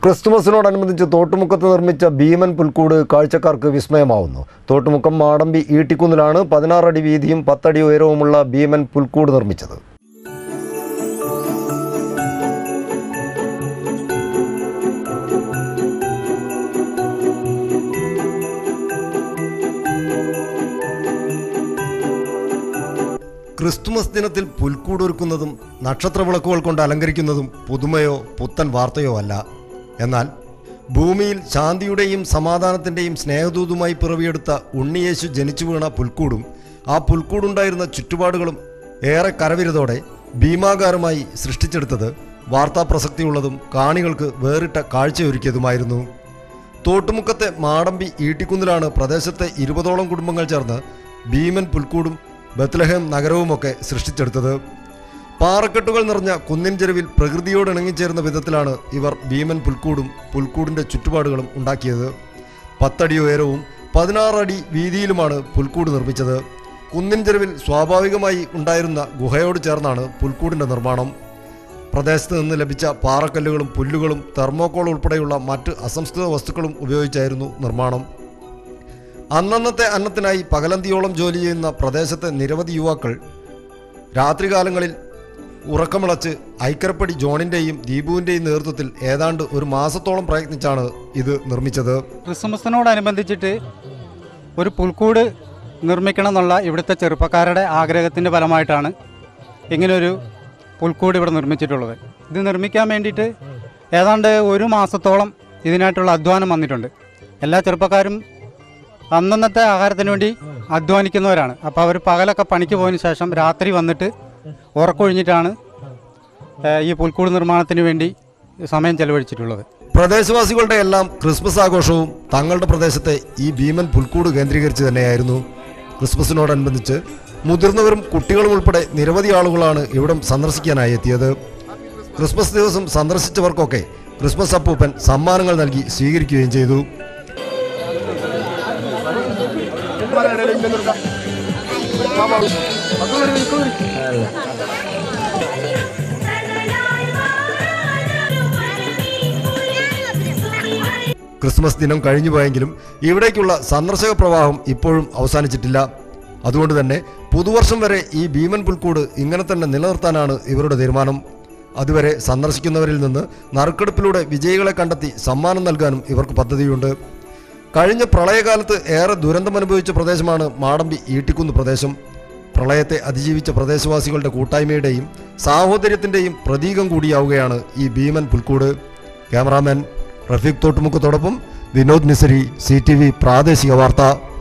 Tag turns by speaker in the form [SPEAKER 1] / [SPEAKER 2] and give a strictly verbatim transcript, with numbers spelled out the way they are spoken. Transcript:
[SPEAKER 1] ക്രിസ്തുമസിനോടനുബന്ധിച്ച് തോട്ടുമുക്കത്ത് നിർമ്മിച്ച ഭീമൻ പുൽക്കൂട് കാഴ്ചക്കാർക്ക് വിസ്മയമാവുന്നു. തോട്ടുമുക്കം മാടമ്പി ഈട്ടിക്കുന്നിലാണ് പതിനാറ് അടി വീതിയും പത്തടി ഉയരവുമുള്ള ഭീമൻ പുൽക്കൂട് നിർമ്മിച്ചത്. ക്രിസ്തുമസ് ദിനത്തിൽ പുൽക്കൂട് ഒരുക്കുന്നതും നക്ഷത്ര വിളക്കുകൾ കൊണ്ട് അലങ്കരിക്കുന്നതും പുതുമയോ പുത്തൻ വാർത്തയോ അല്ല. എന്നാൽ ഭൂമിയിൽ ശാന്തിയുടെയും സമാധാനത്തിൻ്റെയും സ്നേഹദൂതുമായി പിറവിയെടുത്ത ഉണ്ണിയേശു ജനിച്ചു വീണ പുൽക്കൂടും ആ പുൽക്കൂടുണ്ടായിരുന്ന ചുറ്റുപാടുകളും ഏറെ കരവിരുതോടെ ഭീമാകാരമായി സൃഷ്ടിച്ചെടുത്തത് വാർത്താ പ്രസക്തിയുള്ളതും കാണികൾക്ക് വേറിട്ട കാഴ്ചയൊരുക്കിയതുമായിരുന്നു. തോട്ടുമുക്കത്തെ മാടമ്പി ഈട്ടിക്കുന്നിലാണ് പ്രദേശത്തെ ഇരുപതോളം കുടുംബങ്ങൾ ചേർന്ന് ഭീമൻ പുൽക്കൂടും ബത്ലഹേം നഗരവുമൊക്കെ സൃഷ്ടിച്ചെടുത്തത്. പാറക്കെട്ടുകൾ നിറഞ്ഞ കുന്നിൻ ചെരുവിൽ പ്രകൃതിയോട് ഇണങ്ങിച്ചേരുന്ന വിധത്തിലാണ് ഇവർ ഭീമൻ പുൽക്കൂടും പുൽക്കൂടിൻ്റെ ചുറ്റുപാടുകളും ഉണ്ടാക്കിയത്. പത്തടി ഉയരവും പതിനാറ് അടി വീതിയിലുമാണ് പുൽക്കൂട് നിർമ്മിച്ചത്. കുന്നിൻ ചെരുവിൽ സ്വാഭാവികമായി ഉണ്ടായിരുന്ന ഗുഹയോട് ചേർന്നാണ് പുൽക്കൂടിൻ്റെ നിർമ്മാണം. പ്രദേശത്ത് നിന്ന് ലഭിച്ച പാറക്കല്ലുകളും പുല്ലുകളും തെർമോക്കോൾ ഉൾപ്പെടെയുള്ള മറ്റ് അസംസ്കൃത വസ്തുക്കളും ഉപയോഗിച്ചായിരുന്നു നിർമ്മാണം. അന്നന്നത്തെ അന്നത്തിനായി പകലന്തിയോളം ജോലി ചെയ്യുന്ന പ്രദേശത്തെ നിരവധി യുവാക്കൾ രാത്രികാലങ്ങളിൽ ഉറക്കമിളച്ച് ഐക്കരപ്പടി ജോണിൻ്റെയും ദീപുവിൻ്റെയും നേതൃത്വത്തിൽ ഏതാണ്ട് ഒരു മാസത്തോളം പ്രയത്നിച്ചാണ് ഇത് നിർമ്മിച്ചത്.
[SPEAKER 2] ക്രിസ്മസിനോടനുബന്ധിച്ചിട്ട് ഒരു പുൽക്കൂട് നിർമ്മിക്കണം എന്നുള്ള ഇവിടുത്തെ ചെറുപ്പക്കാരുടെ ആഗ്രഹത്തിൻ്റെ ഫലമായിട്ടാണ് ഇങ്ങനൊരു പുൽക്കൂട് ഇവിടെ നിർമ്മിച്ചിട്ടുള്ളത്. ഇത് നിർമ്മിക്കാൻ വേണ്ടിയിട്ട് ഏതാണ്ട് ഒരു മാസത്തോളം ഇതിനായിട്ടുള്ള അധ്വാനം വന്നിട്ടുണ്ട്. എല്ലാ ചെറുപ്പക്കാരും അന്നന്നത്തെ ആഹാരത്തിന് വേണ്ടി അധ്വാനിക്കുന്നവരാണ്. അപ്പോൾ അവർ പകലൊക്കെ പണിക്ക് പോയതിന് ശേഷം രാത്രി വന്നിട്ട് ഉറക്കൊഴിഞ്ഞിട്ടാണ് ഈ പുൽക്കൂട് നിർമ്മാണത്തിന് വേണ്ടി സമയം ചെലവഴിച്ചിട്ടുള്ളത്.
[SPEAKER 1] പ്രദേശവാസികളുടെ എല്ലാം ക്രിസ്മസ് ആഘോഷവും തങ്ങളുടെ പ്രദേശത്തെ ഈ ഭീമൻ പുൽക്കൂട് കേന്ദ്രീകരിച്ച് തന്നെയായിരുന്നു. ക്രിസ്മസിനോടനുബന്ധിച്ച് മുതിർന്നവരും കുട്ടികളും ഉൾപ്പെടെ നിരവധി ആളുകളാണ് ഇവിടം സന്ദർശിക്കാനായി എത്തിയത്. ക്രിസ്മസ് ദിവസം സന്ദർശിച്ചവർക്കൊക്കെ ക്രിസ്മസ് അപ്പൂപ്പൻ സമ്മാനങ്ങൾ നൽകി സ്വീകരിക്കുകയും ചെയ്തു. ക്രിസ്മസ് ദിനം കഴിഞ്ഞു പോയെങ്കിലും ഇവിടേക്കുള്ള സന്ദർശക പ്രവാഹം ഇപ്പോഴും അവസാനിച്ചിട്ടില്ല. അതുകൊണ്ട് തന്നെ പുതുവർഷം വരെ ഈ ഭീമൻ പുൽക്കൂട് ഇങ്ങനെ തന്നെ നിലനിർത്താനാണ് ഇവരുടെ തീരുമാനം. അതുവരെ സന്ദർശിക്കുന്നവരിൽ നിന്ന് നറുക്കെടുപ്പിലൂടെ വിജയികളെ കണ്ടെത്തി സമ്മാനം നൽകാനും ഇവർക്ക് പദ്ധതിയുണ്ട്. കഴിഞ്ഞ പ്രളയകാലത്ത് ഏറെ ദുരന്തമനുഭവിച്ച പ്രദേശമാണ് മാടമ്പി ഈട്ടിക്കുന്ന് പ്രദേശം. പ്രളയത്തെ അതിജീവിച്ച പ്രദേശവാസികളുടെ കൂട്ടായ്മയുടെയും സാഹോദര്യത്തിൻ്റെയും പ്രതീകം കൂടിയാവുകയാണ് ഈ ഭീമൻ പുൽക്കൂട്. ക്യാമറാമാൻ റഫീഖ് തോട്ടുമുക്കത്തോടൊപ്പം Vinod Misari, C T V പ്രാദേശിക വാർത്ത.